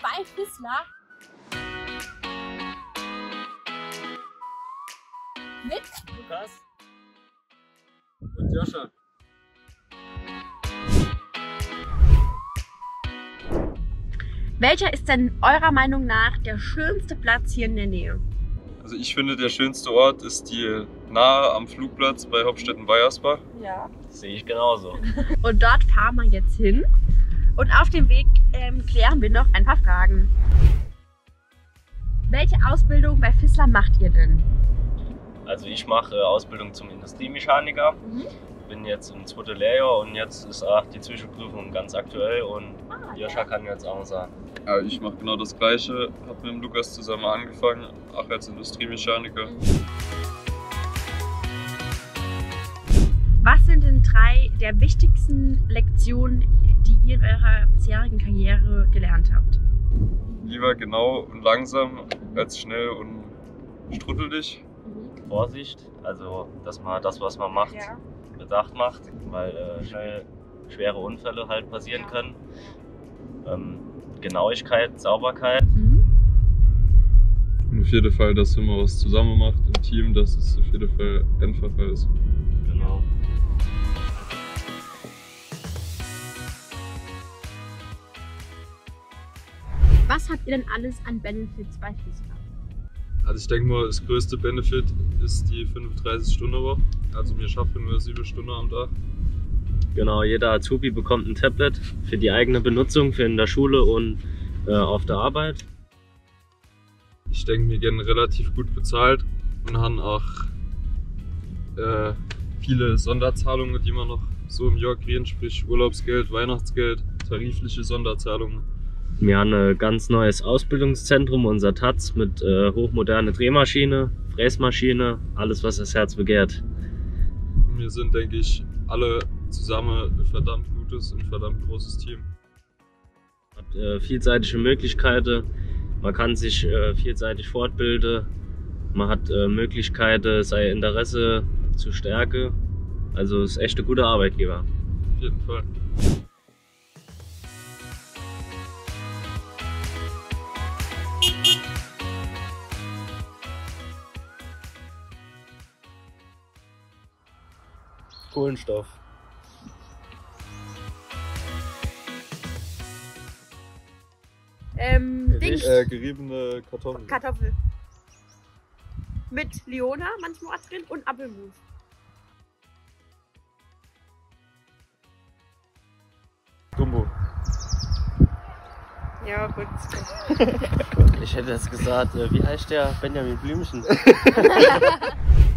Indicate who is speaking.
Speaker 1: bei Fissler mit
Speaker 2: Lukas und Joscha.
Speaker 1: Welcher ist denn eurer Meinung nach der schönste Platz hier in der Nähe?
Speaker 3: Also ich finde, der schönste Ort ist die nahe am Flugplatz bei Hopstetten-Weiersbach.
Speaker 1: Ja.
Speaker 2: Sehe ich genauso.
Speaker 1: Und dort fahren wir jetzt hin. Und auf dem Weg klären wir noch ein paar Fragen. Welche Ausbildung bei Fissler macht ihr denn?
Speaker 2: Also ich mache Ausbildung zum Industriemechaniker. Bin jetzt im 2. Lehrjahr und jetzt ist auch die Zwischenprüfung ganz aktuell und Joscha kann jetzt auch sagen.
Speaker 3: Ja, ich mache genau das Gleiche, habe mit dem Lukas zusammen angefangen, auch als Industriemechaniker.
Speaker 1: Was sind denn 3 der wichtigsten Lektionen, die ihr in eurer bisherigen Karriere gelernt habt?
Speaker 3: Lieber genau und langsam als schnell und struddelig.
Speaker 2: Vorsicht, also dass man das, was man macht, bedacht macht, weil schnell schwere Unfälle halt passieren können. Genauigkeit, Sauberkeit.
Speaker 3: Und auf jeden Fall, dass wenn man was zusammen macht im Team, dass es auf jeden Fall einfacher ist.
Speaker 2: Genau.
Speaker 1: Was habt ihr denn alles an Benefits bei Fissler?
Speaker 3: Also ich denke mal, das größte Benefit ist die 35-Stunden-Woche. Also wir schaffen nur 7 Stunden am Tag.
Speaker 2: Genau, jeder Azubi bekommt ein Tablet für die eigene Benutzung, für in der Schule und auf der Arbeit.
Speaker 3: Ich denke, wir werden relativ gut bezahlt und haben auch viele Sonderzahlungen, die man noch so im Jahr kriegen, sprich Urlaubsgeld, Weihnachtsgeld, tarifliche Sonderzahlungen.
Speaker 2: Wir haben ein ganz neues Ausbildungszentrum, unser Taz, mit hochmoderne Drehmaschine, Fräsmaschine, alles was das Herz begehrt.
Speaker 3: Wir sind, denke ich, alle zusammen ein verdammt gutes und verdammt großes Team.
Speaker 2: Man hat vielseitige Möglichkeiten, man kann sich vielseitig fortbilden, man hat Möglichkeiten, sein Interesse zu stärken. Also es ist echt ein guter Arbeitgeber.
Speaker 3: Auf jeden Fall.
Speaker 2: Kohlenstoff.
Speaker 3: Geriebene Kartoffeln.
Speaker 1: Kartoffel. Mit Leona manchmal drin und Apfelmus.
Speaker 3: Gumbo.
Speaker 1: Ja, gut.
Speaker 2: Ich hätte jetzt gesagt, wie heißt der? Benjamin Blümchen.